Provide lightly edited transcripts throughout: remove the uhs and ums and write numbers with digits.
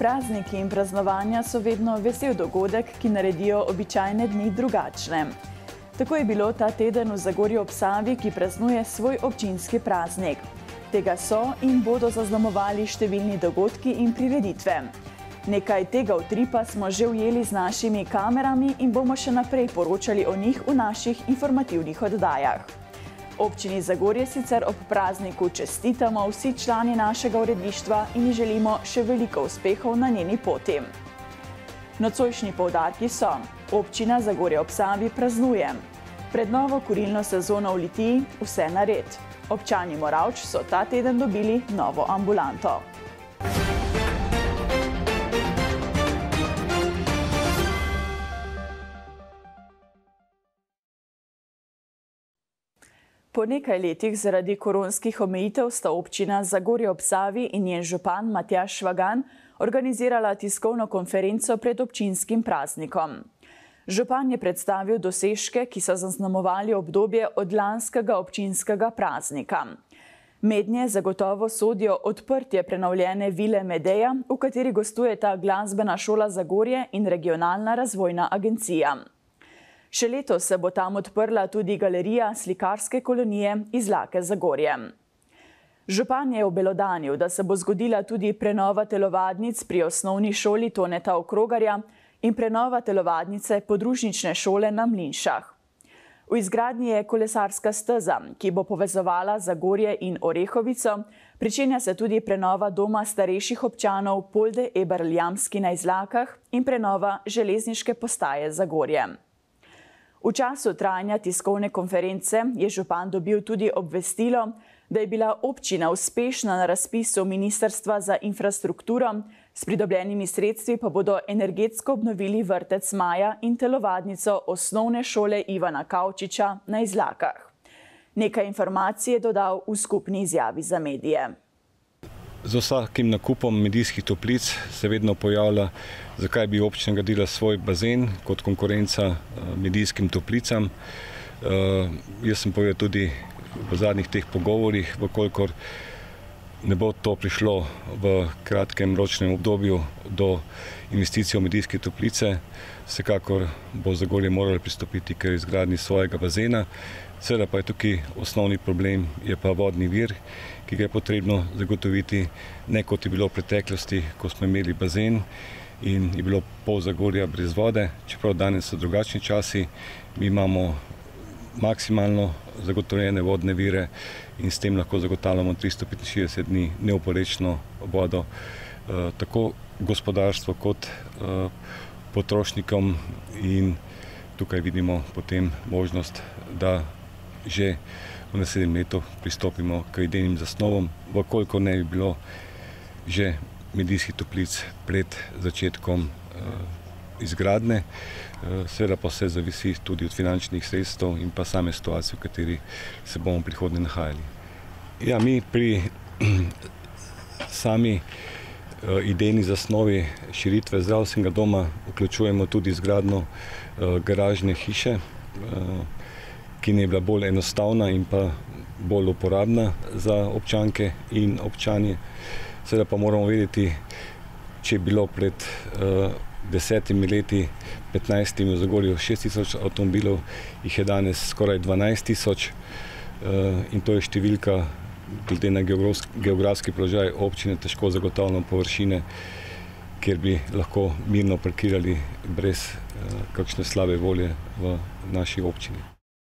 Prazniki in praznovanja so vedno vesel dogodek, ki naredijo običajne dni drugačne. Tako je bilo ta teden v Zagorju ob Savi, ki praznuje svoj občinski praznik. Tega so in bodo zaznamovali številni dogodki in prireditve. Nekaj tega utripa smo že ujeli z našimi kamerami in bomo še naprej poročali o njih v naših informativnih oddajah. Občini Zagorje sicer ob prazniku čestitamo vsi člani našega uredništva in ji želimo še veliko uspehov na njeni poti. Nocojšnji poudarki so: občina Zagorje ob Savi praznuje. Pred novo kurilno sezono v Litiji vse nared. Občani Moravč so ta teden dobili novo ambulanto. Po nekaj letih zaradi koronskih omejitev sta občina Zagorje ob Savi in njen župan Matjaž Švagan organizirala tiskovno konferenco pred občinskim praznikom. Župan je predstavil dosežke, ki so zaznamovali obdobje od lanskega občinskega praznika. Mednje zagotovo sodijo odprtje prenovljene vile Medeja, v kateri gostujeta Glasbena šola Zagorje in Regionalna razvojna agencija. Še letos se bo tam odprla tudi galerija slikarske kolonije Izlake Zagorje. Župan je obelodanil, da se bo zgodila tudi prenova telovadnic pri osnovni šoli Toneta Okrogarja in prenova telovadnice podružnične šole na Mlinšah. V izgradnji je kolesarska steza, ki bo povezovala Zagorje in Orehovico, pričenja se tudi prenova doma starejših občanov Polde Eberl-Jamski na Izlakah in prenova železniške postaje Zagorje. V času trajanja tiskovne konference je župan dobil tudi obvestilo, da je bila občina uspešna na razpisu Ministrstva za infrastrukturo, s pridobljenimi sredstvi pa bodo energetsko obnovili vrtec Maja in telovadnico osnovne šole Ivana Kavčiča na Izlakah. Nekaj informacij je dodal v skupni izjavi za medije. Z vsakim nakupom medijskih toplic se vedno pojavlja, zakaj bi občina gradila svoj bazen kot konkurenca medijskim toplicam. Jaz sem povedal tudi v zadnjih teh pogovorih, vkolikor ne bo to prišlo v kratkem ročnem obdobju do investicij v medijske toplice, vsekakor bo Zagorje moralo pristopiti k izgradnji svojega bazena. Seveda pa je tukaj osnovni problem, je pa vodni vir, ki ga je potrebno zagotoviti, ne kot je bilo v preteklosti, ko smo imeli bazen in je bilo pol Zagorja brez vode, čeprav danes so drugačni časi, mi imamo maksimalno zagotovljene vodne vire in s tem lahko zagotavljamo 365 dni neoporečno vodo, tako gospodarstvo kot potrošnikom, in tukaj vidimo potem možnost, da že v naslednjem letu pristopimo k idejnim zasnovom, vkolikor ne bi bilo že medijskih toplic pred začetkom izgradnje. Seveda pa vse zavisi tudi od finančnih sredstev in pa same situacije, v kateri se bomo v prihodnje nahajali. Ja, mi pri sami idejni zasnovi širitve zdravstvenega doma vključujemo tudi izgradnjo garažne hiše, ki ne je bila bolj enostavna in pa bolj uporabna za občanke in občanje. Seveda pa moramo vedeti, če je bilo pred 10 leti, 15 v Zagorju 6000 avtomobilov, jih je danes skoraj 12000 in to je številka, glede na geografski položaj občine, težko zagotavljamo površine, kjer bi lahko mirno parkirali brez kakšne slabe volje v naši občini.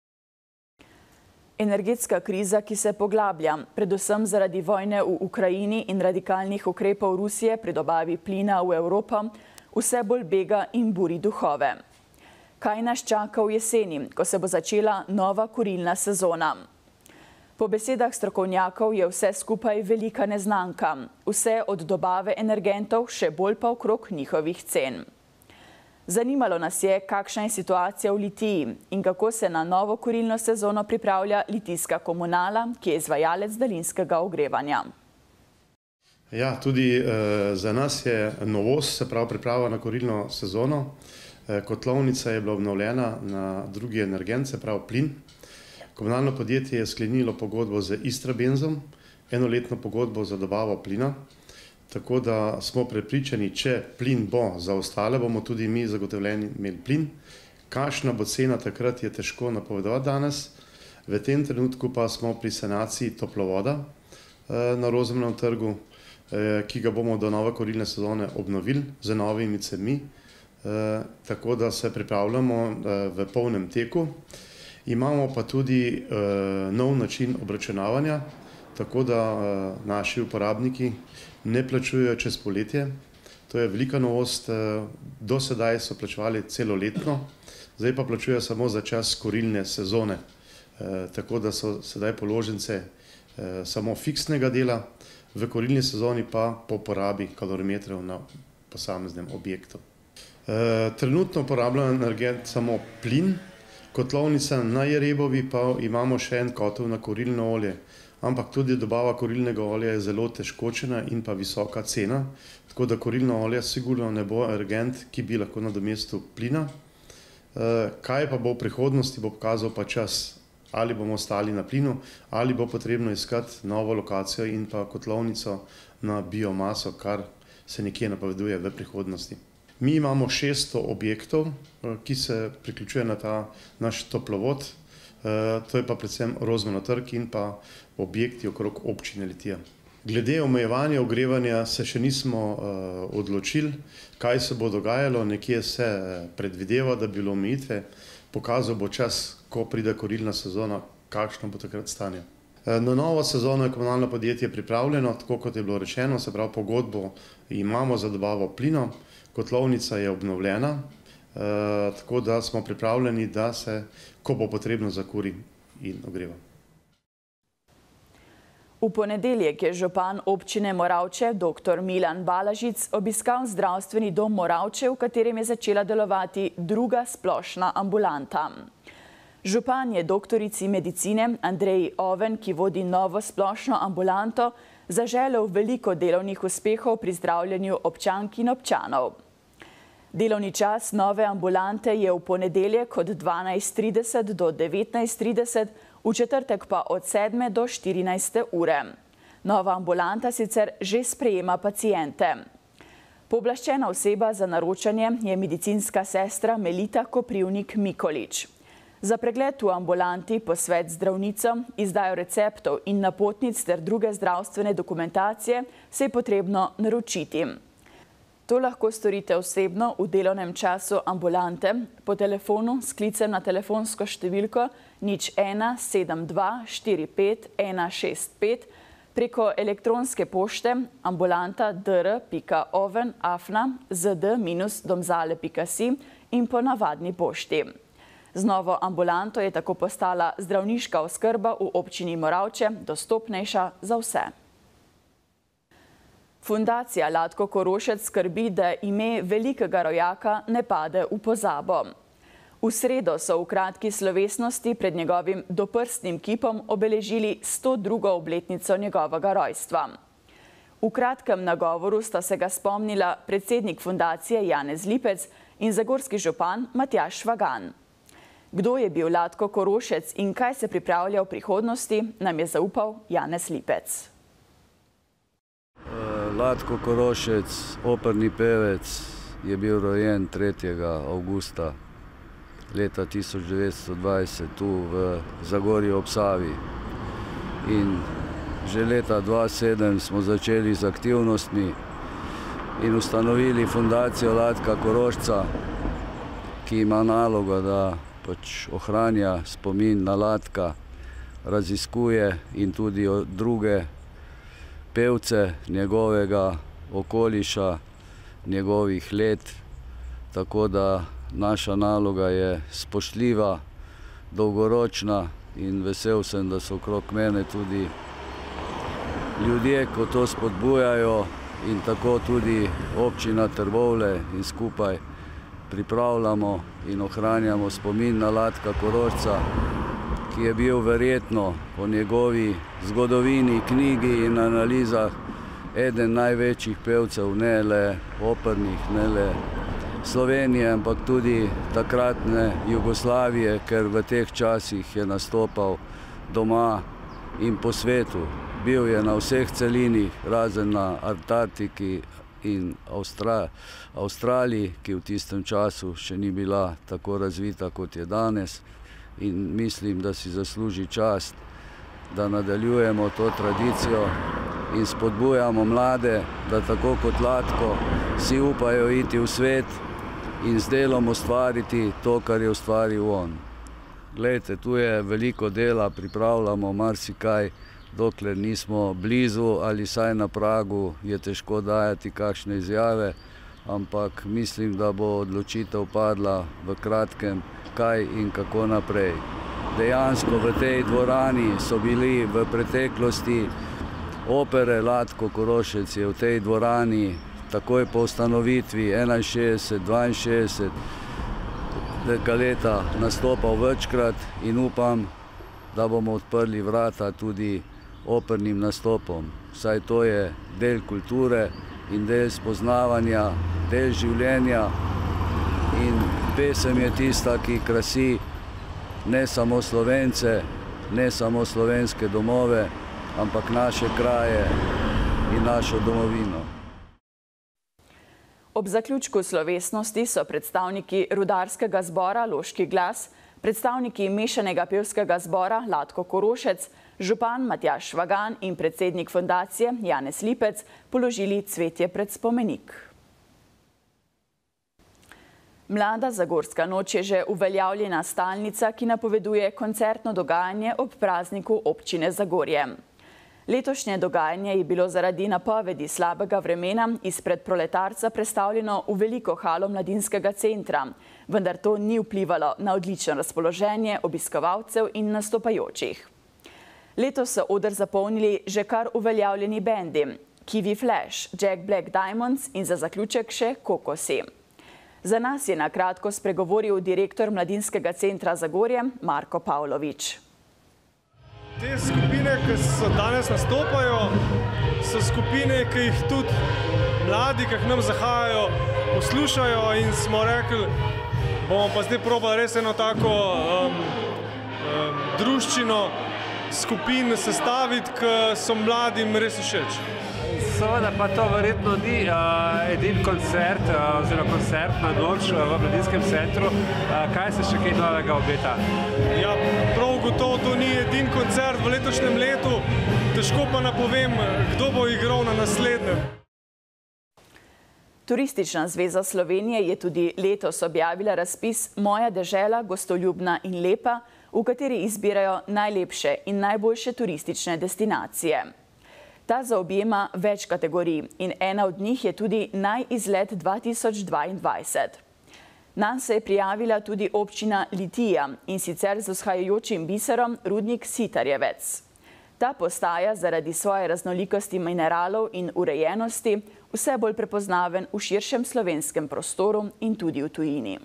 Energetska kriza, ki se poglablja, predvsem zaradi vojne v Ukrajini in radikalnih ukrepov Rusije pri dobavi plina v Evropo, vse bolj bega in buri duhove. Kaj nas čaka v jeseni, ko se bo začela nova kurilna sezona? Po besedah strokovnjakov je vse skupaj velika neznanka, vse od dobave energentov, še bolj pa okrog njihovih cen. Zanimalo nas je, kakšna je situacija v Litiji in kako se na novo kurilno sezono pripravlja litijska komunala, ki je izvajalec daljinskega ogrevanja. Ja, tudi za nas je novost, se pravi priprava na kurilno sezono. Kotlovnica je bila obnovljena na drugi energent, se pravi plin. Komunalno podjetje je sklenilo pogodbo z Istrabenzom, enoletno pogodbo za dobavo plina. tako da smo prepričani, če plin bo za ostale, bomo tudi mi zagotovljeni imeli plin. Kakšna bo cena takrat, je težko napovedovati danes. V tem trenutku pa smo pri sanaciji toplovoda na Rozemenovem trgu, ki ga bomo do nove kurilne sezone obnovili z novimi cevmi, tako da se pripravljamo v polnem teku. Imamo pa tudi nov način obračunavanja, tako da naši uporabniki ne plačujejo čez poletje. To je velika novost. Do sedaj so plačevali celoletno, zdaj pa plačujejo samo za čas kurilne sezone. Tako da so sedaj položnice samo fiksnega dela, v kurilni sezoni pa po porabi kalorimetrov na posameznem objektu. Trenutno uporabljamo energent samo plin, kotlovnica na Jerebovi pa imamo še en kotel na kurilno olje, ampak tudi dobava kurilnega olja je zelo težkočena in pa visoka cena, tako da kurilno olje sigurno ne bo energent, ki bi lahko nadomestil plina. Kaj pa bo v prihodnosti, bo pokazal pa čas, ali bomo ostali na plinu, ali bo potrebno iskati novo lokacijo in pa kotlovnico na biomaso, kar se nekje napoveduje v prihodnosti. Mi imamo 600 objektov, ki se priključuje na ta naš toplovod, to je pa predvsem Rozemenov trg in pa objekti okrog občine Litija. Glede omejevanja ogrevanja se še nismo odločili, kaj se bo dogajalo, nekje se predvideva, da bi bilo omejitve, pokazal bo čas, ko pride kurilna sezona, kakšno bo takrat stanje. Na novo sezono je komunalno podjetje pripravljeno, tako kot je bilo rečeno, se pravi pogodbo imamo za dobavo plina, kotlovnica je obnovljena, tako da smo pripravljeni, da se, ko bo potrebno, zakuri in ogreva. V ponedeljek je župan občine Moravče, dr. Milan Balažic, obiskal zdravstveni dom Moravče, v katerem je začela delovati druga splošna ambulanta. Župan je doktorici medicine Andreji Oven, ki vodi novo splošno ambulanto, zaželel veliko delovnih uspehov pri zdravljenju občank in občanov. Delovni čas nove ambulante je v ponedeljek od 12:30 do 19:30, v četrtek pa od 7 do 14 ure. Nova ambulanta sicer že sprejema paciente. Pooblaščena oseba za naročanje je medicinska sestra Melita Koprivnik-Mikolič. Za pregled v ambulanti, posvet z zdravnico, izdajo receptov in napotnic ter druge zdravstvene dokumentacije se je potrebno naročiti. To lahko storite osebno v delovnem času ambulante po telefonu s klicem na telefonsko številko 0172 45 165, preko elektronske pošte ambulanta.dr.oven@zd-domzale.si in po navadni pošti. Z novo ambulanto je tako postala zdravniška oskrba v občini Moravče dostopnejša za vse. Fundacija Latko Korošec skrbi, da ime velikega rojaka ne pade v pozabo. V sredo so v kratki slovesnosti pred njegovim doprstnim kipom obeležili 102. obletnico njegovega rojstva. V kratkem nagovoru sta se ga spomnila predsednik fundacije Janez Lipec in zagorski župan Matjaž Švagan. Kdo je bil Latko Korošec in kaj se pripravlja v prihodnosti, nam je zaupal Janez Lipec. Latko Korošec, operni pevec, je bil rojen 3. avgusta leta 1920 tu v Zagorju ob Savi. In že leta 2007 smo začeli z aktivnostmi in ustanovili fundacijo Latka Korošca, ki ima nalogo, da ohranja spomin na Latka, raziskuje in tudi druge pevce njegovega okoliša, njegovih let, tako da naša naloga je spoštljiva, dolgoročna in vesel sem, da so okrog mene tudi ljudje, ko to spodbujajo in tako tudi občina Trbovlje in skupaj pripravljamo in ohranjamo spomin na Latka Korošca, ki je bil verjetno po njegovi zgodovini, knjigi in analizah eden največjih pevcev, ne le opernih, ne le Slovenije, ampak tudi takratne Jugoslavije, ker v teh časih je nastopal doma in po svetu. bil je na vseh celinih, razen na Antarktiki in Avstraliji, ki v tistem času še ni bila tako razvita, kot je danes. In mislim, da si zasluži čast, da nadaljujemo to tradicijo in spodbujamo mlade, da tako kot Latko si upajo iti v svet in z delom ustvariti to, kar je ustvaril on. Glejte, tu je veliko dela, pripravljamo marsikaj, dokler nismo blizu ali saj na pragu, je težko dajati kakšne izjave, ampak mislim, da bo odločitev padla v kratkem, kaj in kako naprej. Dejansko v tej dvorani so bili v preteklosti opere, Latko Korošec je v tej dvorani takoj po ustanovitvi 61, 62 leta nastopal večkrat in upam, da bomo odprli vrata tudi opernim nastopom. Saj to je del kulture in del spoznavanja, del življenja in pesem je tista, ki krasi ne samo Slovence, ne samo slovenske domove, ampak naše kraje in našo domovino. Ob zaključku slovesnosti so predstavniki rudarskega zbora Loški glas, predstavniki mešanega pevskega zbora Latko Korošec, župan Matjaž Švagan in predsednik fundacije Janez Lipec položili cvetje pred spomenik. Mlada Zagorska noč je že uveljavljena stalnica, ki napoveduje koncertno dogajanje ob prazniku občine Zagorje. Letošnje dogajanje je bilo zaradi napovedi slabega vremena izpred Proletarca prestavljeno v veliko halo mladinskega centra, vendar to ni vplivalo na odlično razpoloženje obiskovalcev in nastopajočih. Letos so oder zapolnili že kar uveljavljeni bendi Kiwi Flash, Jack Black Diamonds in za zaključek še Kokosi. Za nas je na kratko spregovoril direktor Mladinskega centra Zagorje Marko Pavlovič. Te skupine, ki so danes nastopajo, so skupine, ki jih tudi mladi, ki k nam zahajajo, poslušajo in smo rekli, bomo pa zdaj probali res eno tako druščino skupin sestaviti, ki so mladim res všeč. Seveda pa to verjetno ni edini koncert oziroma koncertna noč v Mladinskem centru. Kaj se še kaj novega obeta? Ja, prav gotovo to ni edini koncert v letošnjem letu. Težko pa napovem, kdo bo igral na naslednjem. Turistična zveza Slovenije je tudi letos objavila razpis Moja dežela, gostoljubna in lepa, v kateri izbirajo najlepše in najboljše turistične destinacije. Ta zaobjema več kategorij in ena od njih je tudi Najizlet 2022. Nanj se je prijavila tudi občina Litija in sicer z vzhajajočim biserom rudnik Sitarjevec. Ta postaja zaradi svoje raznolikosti mineralov in urejenosti vse bolj prepoznaven v širšem slovenskem prostoru in tudi v tujini.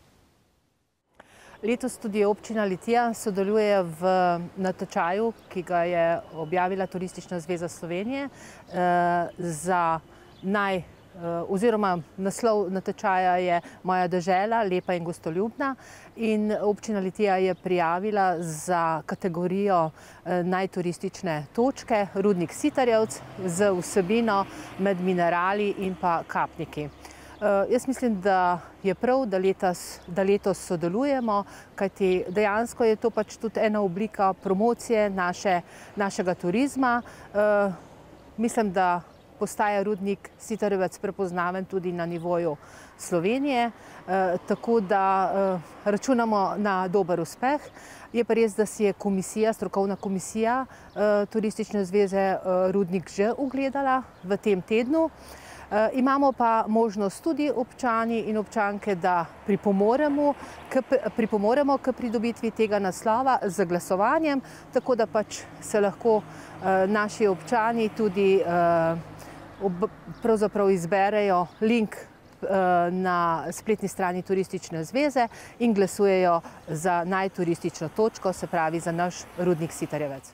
Letos tudi občina Litija sodeluje v natečaju, ki ga je objavila Turistična zveza Slovenije za oziroma naslov natečaja je Moja dežela, lepa in gostoljubna in občina Litija je prijavila za kategorijo najturistične točke rudnik Sitarjevec z vsebino med minerali in pa kapniki. Jaz mislim, da je prav, da letos sodelujemo, kajti dejansko je to pač tudi ena oblika promocije našega turizma. Mislim, da postaja rudnik Sitarjevec prepoznaven tudi na nivoju Slovenije, tako da računamo na dober uspeh. Je pa res, da si je strokovna komisija Turistične zveze rudnik že ogledala v tem tednu. Imamo pa možnost tudi občani in občanke, da pripomoremo k pridobitvi tega naslova z glasovanjem, tako da pač se lahko naši občani tudi pravzaprav izberejo link na spletni strani Turistične zveze in glasujejo za najturistično točko, se pravi za naš rudnik Sitarjevec.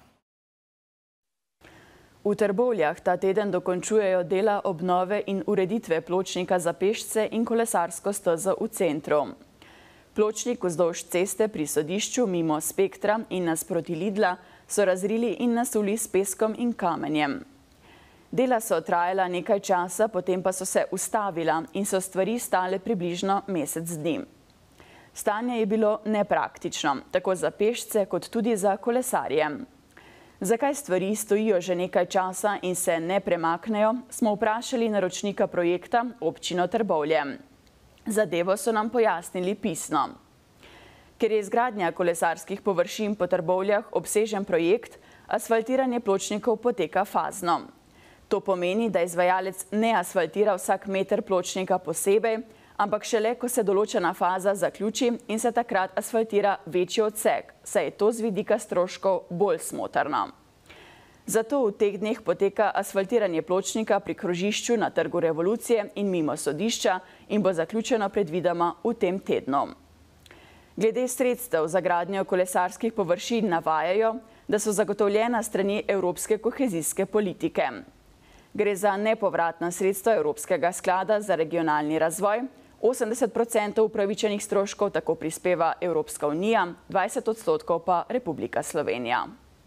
V Trbovljah ta teden dokončujejo dela obnove in ureditve pločnika za pešce in kolesarsko stezo v centru. Pločnik vzdolž ceste pri sodišču mimo Spektra in nasproti Lidla so razrili in nasuli s peskom in kamenjem. Dela so trajala nekaj časa, potem pa so se ustavila in so stvari stale približno mesec dni. Stanje je bilo nepraktično, tako za pešce kot tudi za kolesarje. Zakaj stvari stojijo že nekaj časa in se ne premaknejo, smo vprašali naročnika projekta občino Trbovlje. Zadevo so nam pojasnili pisno. Ker je izgradnja kolesarskih površin po Trbovljah obsežen projekt, asfaltiranje pločnikov poteka fazno. To pomeni, da izvajalec ne asfaltira vsak meter pločnika posebej, ampak šele, ko se določena faza zaključi in se takrat asfaltira večji odsek, saj je to z vidika stroškov bolj smotrno. Zato v teh dneh poteka asfaltiranje pločnika pri krožišču na Trgu Revolucije in mimo sodišča in bo zaključeno predvidoma v tem tednu. Glede sredstev za gradnjo kolesarskih površin navajajo, da so zagotovljena strani Evropske kohezijske politike. Gre za nepovratna sredstva Evropskega sklada za regionalni razvoj, 80% upravičenih stroškov tako prispeva Evropska unija, 20% pa Republika Slovenija.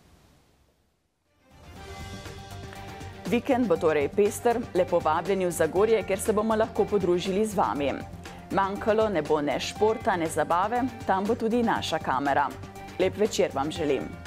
Vikend bo torej pester, lepo vabljeni v Zagorje, ker se bomo lahko podružili z vami. Manjkalo ne bo ne športa, ne zabave, tam bo tudi naša kamera. Lep večer vam želim.